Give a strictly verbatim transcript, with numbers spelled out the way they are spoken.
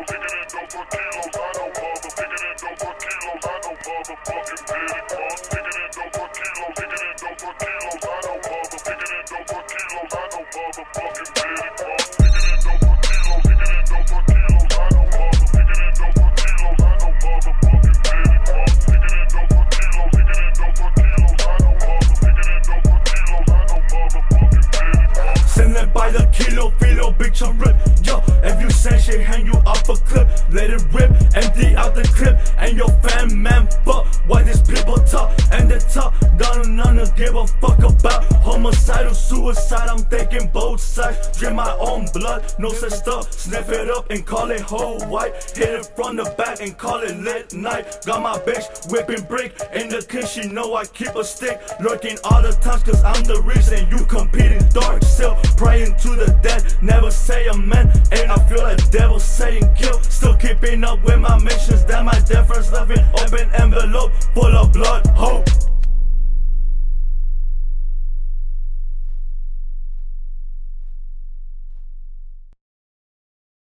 Picking in dope for kilos, I don't bother. Picking in dope for kilos, I don't bother. Fucking petty punk. Picking in dope for kilos, picking in dope for kilos, I don't bother. Picking in dope for kilos, I don't bother. Fucking petty punk. Picking in dope for kilos, picking in dope for kilos, I don't bother. Picking in dope for kilos, I don't bother. Fucking petty punk. Picking in dope for kilos, picking in dope for kilos, I don't bother. Picking in dope for kilos, I don't bother. Fucking petty punk. Send it by the kilo, filo, big chum rip. Yo, if you say shit, hang you off a clip. Let it rip, empty out the clip. And your fan man fuck why these people talk. And they talk, don't none give a fuck about homicidal suicide. I'm thinking both sides. Drink my own blood, no such stuff. Sniff it up and call it whole white. Hit it from the back and call it lit night. Got my bitch whipping brick in the kitchen. She know I keep a stick. Lurking all the times cause I'm the reason you competing. Dark still praying to the dead. Never say amen. And I feel like devil saying kill. Still keeping up with my missions. That my difference living. Open envelope full of blood. Hope.